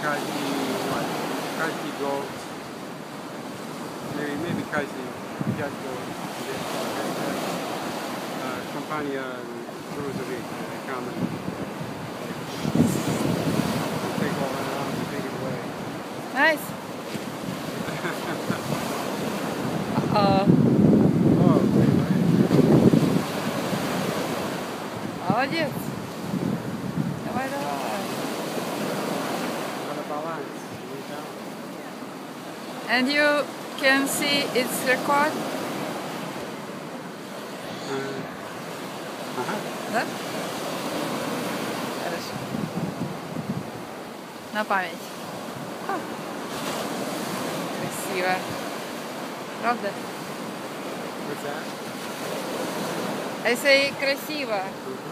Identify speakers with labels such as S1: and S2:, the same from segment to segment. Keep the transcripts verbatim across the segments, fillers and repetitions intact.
S1: Kaiji, what? Kaiji Gold. Maybe, maybe Kaiji Jet Gold. Uh, Compania Cruiserweight, uh, common. Take all that out and take it away.
S2: Nice. Uh-oh.
S1: Oh, anyway.
S2: Молодец. Давай, давай.
S1: Another balance.
S2: And you can see its record?
S1: Uh, ага.
S2: Да? Хорошо. На память. Ха. Красиво. Правда?
S1: What's that?
S2: I say красиво.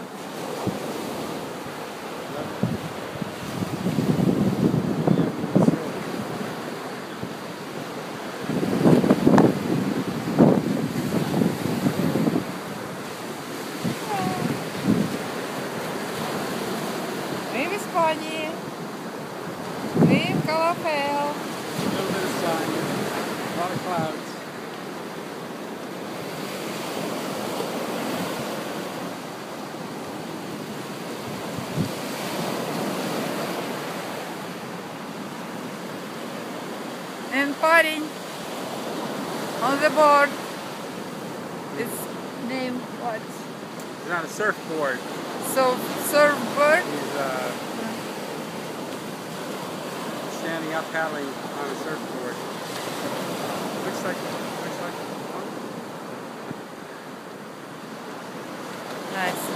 S2: Мы в Испании. Мы в Калафел.
S1: A little bit of sun, a lot of clouds.
S2: And парень on the board. Its name what?
S1: He's on a surfboard.
S2: So surfboard.
S1: He's uh, standing up paddling on a surfboard. Looks like, looks like fun.
S2: Nice.